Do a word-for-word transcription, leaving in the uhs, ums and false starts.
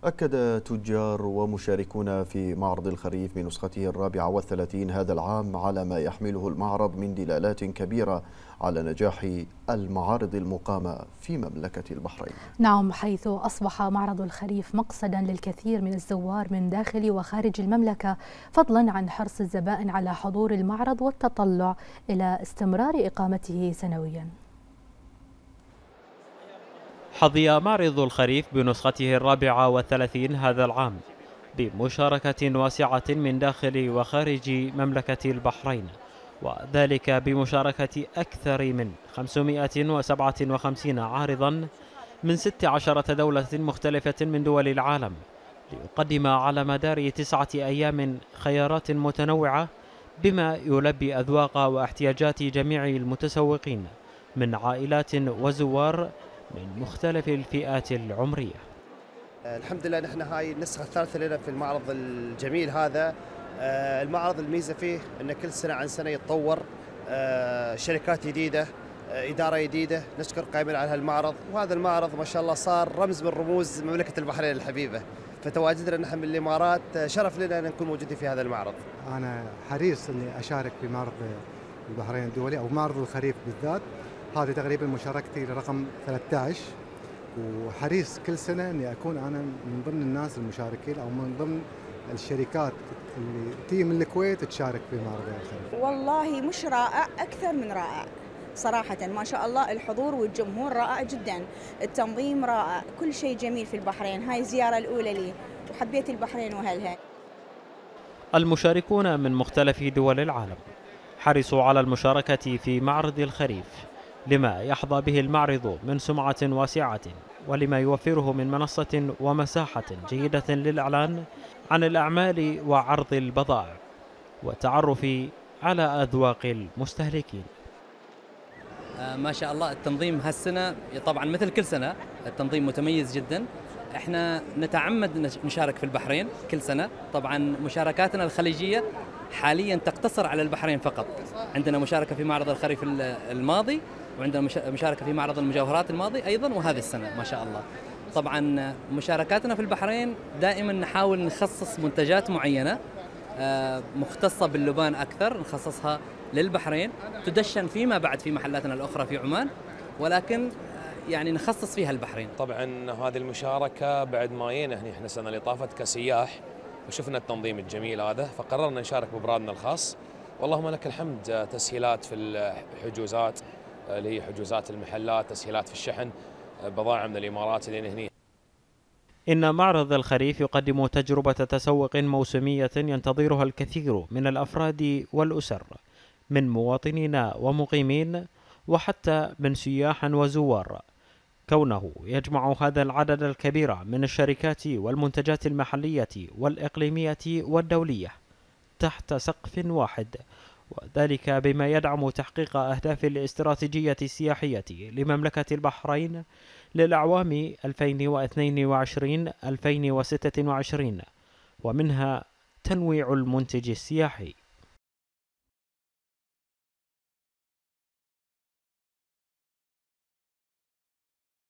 أكد تجار ومشاركون في معرض الخريف بنسخته الرابعة والثلاثين هذا العام على ما يحمله المعرض من دلالات كبيرة على نجاح المعارض المقامة في مملكة البحرين. نعم، حيث أصبح معرض الخريف مقصدا للكثير من الزوار من داخل وخارج المملكة، فضلا عن حرص الزبائن على حضور المعرض والتطلع إلى استمرار إقامته سنويا. حظي معرض الخريف بنسخته الرابعة والثلاثين هذا العام بمشاركة واسعة من داخل وخارج مملكة البحرين، وذلك بمشاركة أكثر من خمسمائة وسبعة وخمسين عارضا من ست عشرة دولة مختلفة من دول العالم، ليقدم على مدار تسعة أيام خيارات متنوعة بما يلبي أذواق واحتياجات جميع المتسوقين من عائلات وزوار من مختلف الفئات العمرية. الحمد لله نحن هاي النسخة الثالثة لنا في المعرض الجميل هذا. المعرض الميزة فيه أن كل سنة عن سنة يتطور، شركات جديدة، إدارة جديدة نشكر قائمين على هالمعرض، وهذا المعرض ما شاء الله صار رمز من رموز مملكة البحرين الحبيبة، فتواجدنا نحن من الإمارات شرف لنا أن نكون موجودين في هذا المعرض. أنا حريص أني أشارك في معرض البحرين الدولي أو معرض الخريف بالذات، هذه تقريبا مشاركتي لرقم ثلاثة عشر، وحريص كل سنة أني أكون أنا من ضمن الناس المشاركين أو من ضمن الشركات اللي تيجي من الكويت تشارك في معرض الخريف. والله مش رائع، أكثر من رائع صراحة، ما شاء الله الحضور والجمهور رائع جدا، التنظيم رائع، كل شيء جميل في البحرين. هاي الزيارة الأولى لي وحبيت البحرين وأهلها. المشاركون من مختلف دول العالم حرصوا على المشاركة في معرض الخريف لما يحظى به المعرض من سمعة واسعة، ولما يوفره من منصة ومساحة جيدة للإعلان عن الأعمال وعرض البضائع والتعرف على أذواق المستهلكين. ما شاء الله التنظيم هالسنة طبعا مثل كل سنة التنظيم متميز جدا. احنا نتعمد نشارك في البحرين كل سنة، طبعا مشاركاتنا الخليجية حاليا تقتصر على البحرين فقط. عندنا مشاركة في معرض الخريف الماضي، وعندنا مشاركة في معرض المجوهرات الماضي أيضا، وهذه السنة ما شاء الله. طبعا مشاركاتنا في البحرين دائما نحاول نخصص منتجات معينة مختصة باللبان أكثر، نخصصها للبحرين، تدشن فيما بعد في محلاتنا الأخرى في عمان، ولكن يعني نخصص فيها البحرين. طبعا هذه المشاركة بعد ما جينا هنا احنا السنة اللي طافت كسياح وشفنا التنظيم الجميل هذا، فقررنا نشارك ببرادنا الخاص، واللهم لك الحمد. تسهيلات في الحجوزات اللي هي حجوزات المحلات، تسهيلات في الشحن، بضائع من الإمارات لين هنا. إن معرض الخريف يقدم تجربة تسوق موسمية ينتظرها الكثير من الأفراد والأسر من مواطنين ومقيمين وحتى من سياح وزوار، كونه يجمع هذا العدد الكبير من الشركات والمنتجات المحلية والإقليمية والدولية تحت سقف واحد، وذلك بما يدعم تحقيق أهداف الاستراتيجية السياحية لمملكة البحرين للأعوام ألفين واثنين وعشرين ألفين وستة وعشرين، ومنها تنويع المنتج السياحي.